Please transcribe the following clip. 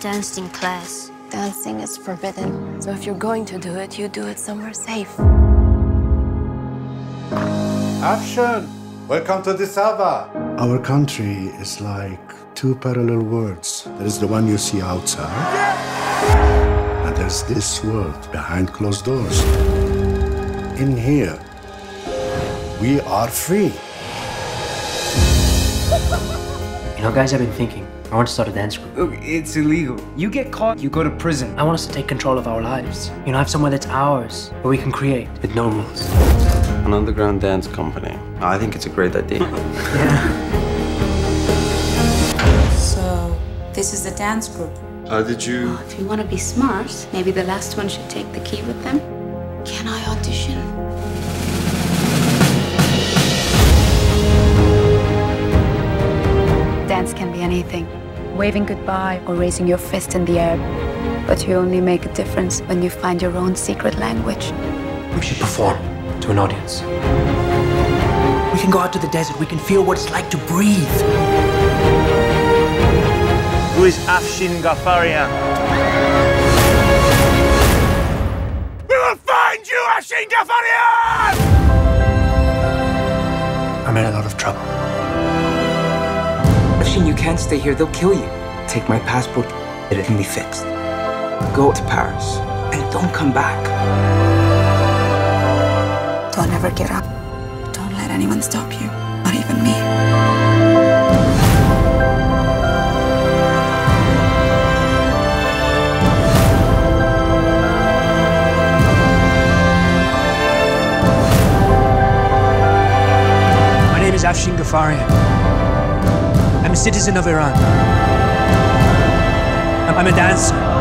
danced in class. Dancing is forbidden. So if you're going to do it, you do it somewhere safe. Afshin, welcome to the Saba. Our country is like two parallel worlds. There is the one you see outside, and there's this world behind closed doors. In here, we are free. You know, guys, I've been thinking. I want to start a dance group. Look, it's illegal. You get caught, you go to prison. I want us to take control of our lives. You know, have somewhere that's ours, where we can create with no rules. An underground dance company. I think it's a great idea. Yeah. So, this is the dance group. How did you... Oh, if you want to be smart, maybe the last one should take the key with them. Can I audition? Dance can be anything. Waving goodbye or raising your fist in the air. But you only make a difference when you find your own secret language. We should perform to an audience. We can go out to the desert. We can feel what it's like to breathe. Who is Afshin Ghaffarian? We will find you, Afshin Ghaffarian! I'm in a lot of trouble. Afshin, you can't stay here. They'll kill you. Take my passport. It can be fixed. Go to Paris and don't come back. Don't ever give up. Don't let anyone stop you. Not even me. My name is Afshin Ghaffarian. I'm a citizen of Iran. I'm a dancer.